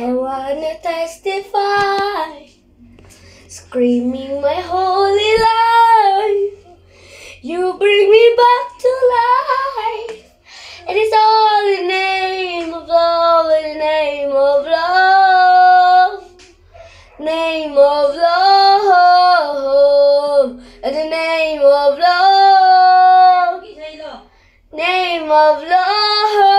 I wanna testify, screaming my holy life. You bring me back to life. It is all in the name of love, in the name of love, name of love, in the name of love, name of love.